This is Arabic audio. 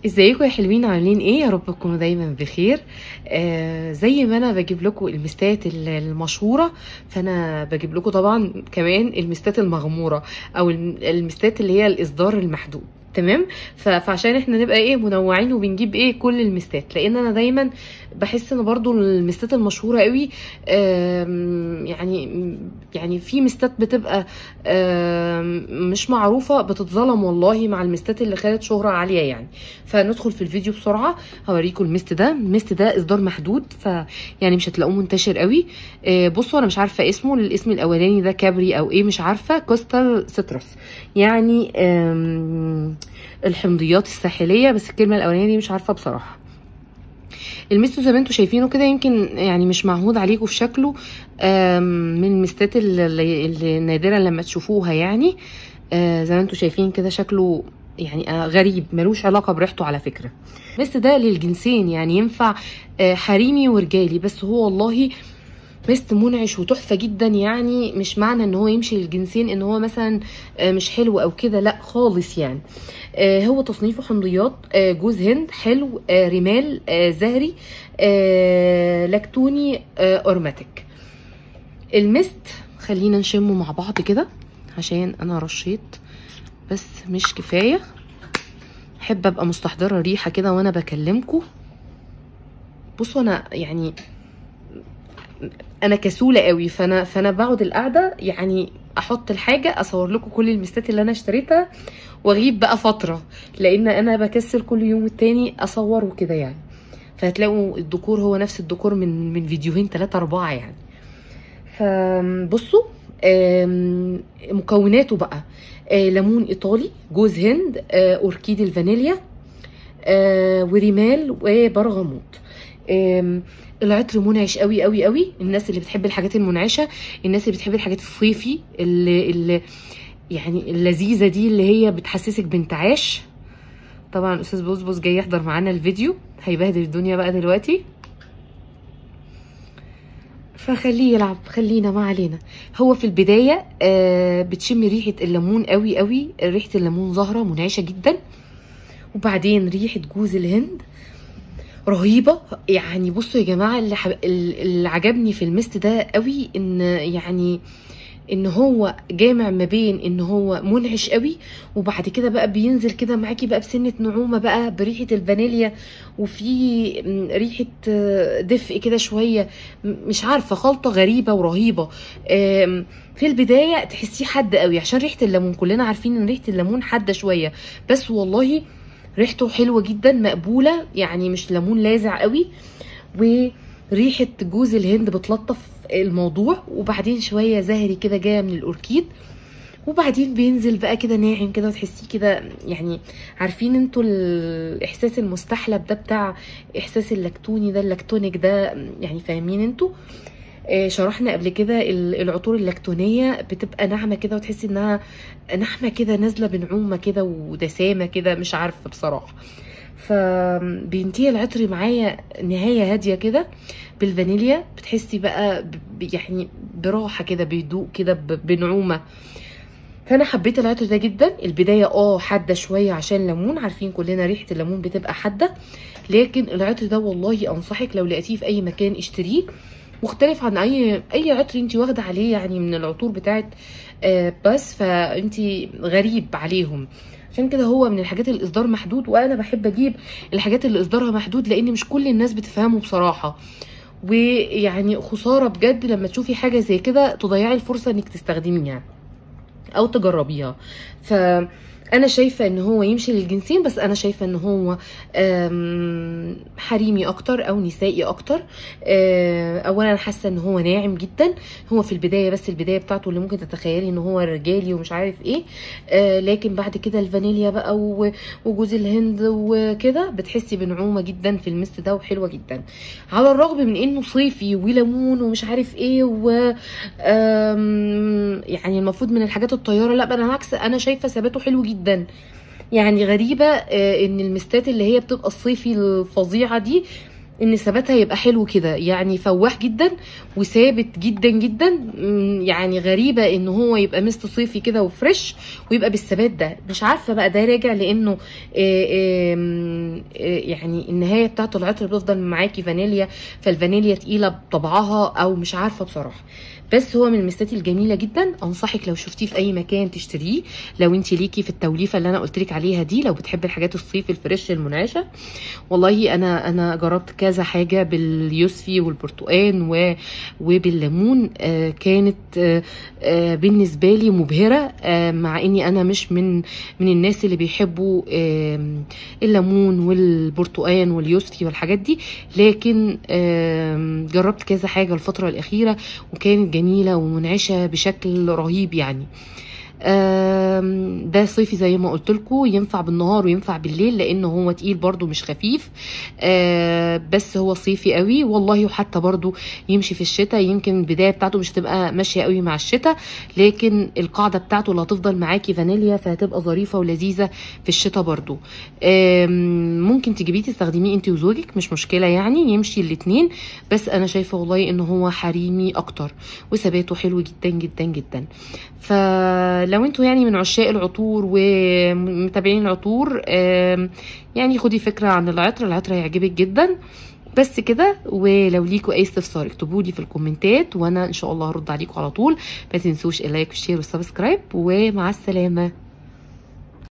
ازيكم يا حلوين؟ عاملين ايه؟ يا رب تكونوا دايما بخير. زي ما انا بجيب لكم المستات المشهوره، فانا بجيب لكم طبعا كمان المستات المغموره، او المستات اللي هي الاصدار المحدود. تمام. فعشان احنا نبقى ايه منوعين وبنجيب ايه كل المستات، لان انا دايما بحس ان برضو المستات المشهوره قوي يعني في مستات بتبقى مش معروفه، بتتظلم والله مع المستات اللي خدت شهره عاليه يعني. فندخل في الفيديو بسرعه، هوريكم المست ده اصدار محدود، فيعني مش هتلاقوه منتشر قوي. بصوا انا مش عارفه اسمه، الاسم الاولاني ده كابري او ايه مش عارفه، كوستال سيترس يعني الحمضيات الساحليه، بس الكلمه الاولانيه دي مش عارفه بصراحه. المستو زي ما انتم شايفينه كده، يمكن يعني مش معهود عليكم في شكله، من المستات اللي نادرا لما تشوفوها يعني. زي ما انتم شايفين كده شكله يعني غريب، ملوش علاقه بريحته على فكره. المست ده للجنسين، يعني ينفع حريمي ورجالي، بس هو والله مست منعش وتحفه جدا. يعني مش معنى ان هو يمشي للجنسين ان هو مثلا مش حلو او كده، لا خالص يعني. هو تصنيفه حمضيات، جوز هند حلو، رمال، زهري، لاكتوني، اورماتيك. المست خلينا نشمه مع بعض كده، عشان انا رشيت بس مش كفايه. احب ابقى مستحضره ريحه كده وانا بكلمكم. بصوا انا يعني انا كسوله قوي، فانا بقعد القعده يعني احط الحاجه، اصور لكم كل المستات اللي انا اشتريتها واغيب بقى فتره، لان انا بكسل كل يوم التاني اصور وكده يعني. فهتلاقوا الديكور هو نفس الديكور من فيديوهين 3 4 يعني. فبصوا مكوناته بقى: ليمون ايطالي، جوز هند، اوركيد الفانيليا، وريمال، وبرغموت. العطر منعش قوي قوي قوي. الناس اللي بتحب الحاجات المنعشه، الناس اللي بتحب الحاجات الصيفي اللي يعني اللذيذه دي، اللي هي بتحسسك بانتعاش. طبعا استاذ بوسبوس جاي يحضر معانا الفيديو، هيبهدل الدنيا بقى دلوقتي، فخليه يلعب، خلينا ما علينا. هو في البدايه بتشمي ريحه الليمون قوي قوي، ريحه الليمون زهره منعشه جدا، وبعدين ريحه جوز الهند رهيبه يعني. بصوا يا جماعه، اللي عجبني في المست ده قوي ان يعني ان هو جامع ما بين ان هو منعش قوي، وبعد كده بقى بينزل كده معاكي بقى بسنه نعومه بقى بريحه الفانيليا، وفي ريحه دفء كده شويه، مش عارفه، خلطه غريبه ورهيبه. في البدايه تحسيه حد قوي عشان ريحه الليمون، كلنا عارفين ان ريحه الليمون حاده شويه، بس والله ريحته حلوه جدا مقبوله يعني، مش ليمون لاذع قوي. وريحه جوز الهند بتلطف الموضوع، وبعدين شويه زهري كده جايه من الاوركيد، وبعدين بينزل بقى كده ناعم كده، وتحسيه كده يعني. عارفين انتوا الاحساس المستحلب ده بتاع احساس اللاكتوني ده، اللاكتونيك ده يعني، فاهمين انتوا؟ شرحنا قبل كده العطور اللاكتونيه بتبقى ناعمه كده، وتحسي انها ناعمه كده نازله بنعومه كده ودسامه كده، مش عارفه بصراحه. فبينتهي العطر معايا نهايه هاديه كده بالفانيليا، بتحسي بقى يعني براحه كده، بهدوء كده، بنعومه. فانا حبيت العطر ده جدا. البدايه حاده شويه عشان ليمون، عارفين كلنا ريحه الليمون بتبقى حاده، لكن العطر ده والله انصحك لو لقيتيه في اي مكان اشتريه. مختلف عن اي عطر انت واخده عليه يعني من العطور بتاعت بس، فانت غريب عليهم. عشان كده هو من الحاجات اللي اصدار محدود، وانا بحب اجيب الحاجات اللي اصدارها محدود، لان مش كل الناس بتفهمه بصراحه. ويعني خساره بجد لما تشوفي حاجه زي كده تضيعي الفرصه انك تستخدميها او تجربيها. فانا شايفه ان هو يمشي للجنسين، بس انا شايفه ان هو حريمي اكتر او نسائي اكتر. اولا حاسه ان هو ناعم جدا، هو في البدايه بس البدايه بتاعته اللي ممكن تتخيلي ان هو رجالي ومش عارف ايه، لكن بعد كده الفانيليا بقى وجوز الهند وكده بتحسي بنعومه جدا في المست ده، وحلوه جدا على الرغم من انه صيفي وليمون ومش عارف ايه يعني المفروض من الحاجات الطياره، لا بالعكس انا شايفه ثباته حلو جدا. يعني غريبه ان المستات اللي هي بتبقى الصيفي الفظيعه دي ان ثباتها يبقى حلو كده، يعني فواح جدا وثابت جدا جدا. يعني غريبه ان هو يبقى مست صيفي كده وفريش ويبقى بالثبات ده. مش عارفه بقى ده راجع لانه يعني النهايه بتاعت العطر بتفضل معاكي فانيليا، فالفانيليا تقيله بطبعها او مش عارفه بصراحه. بس هو من المستات الجميله جدا، انصحك لو شفتيه في اي مكان تشتريه، لو انت ليكي في التوليفه اللي انا قلت لك عليها دي، لو بتحبي الحاجات الصيف الفريش المنعشه. والله انا جربت كذا حاجه باليوسفي والبرتقان وبالليمون، كانت بالنسبه لي مبهره، مع اني انا مش من الناس اللي بيحبوا الليمون والبرتقان واليوسفي والحاجات دي، لكن جربت كذا حاجه الفتره الاخيره وكانت جميله ومنعشه بشكل رهيب يعني. ده صيفي زي ما قلت لكم، ينفع بالنهار وينفع بالليل لانه هو تقيل برضو مش خفيف، بس هو صيفي قوي والله. وحتى برضو يمشي في الشتاء، يمكن البدايه بتاعته مش هتبقى ماشيه قوي مع الشتاء، لكن القاعده بتاعته اللي هتفضل معاكي فانيليا، فهتبقى ظريفه ولذيذه في الشتاء برضو. ممكن تجيبيه تستخدميه انت وزوجك، مش مشكله يعني، يمشي الاتنين. بس انا شايفه والله ان هو حريمي اكتر وثباته حلو جدا جدا جدا. فلو انتوا يعني من عشاق العطور ومتابعين العطور، يعني خدي فكرة عن العطر هيعجبك جدا. بس كده، ولو ليكوا اي استفسار اكتبوا لي في الكومنتات وانا ان شاء الله هرد عليكم على طول. ما تنسوش اللايك والشير والسبسكرايب، ومع السلامة.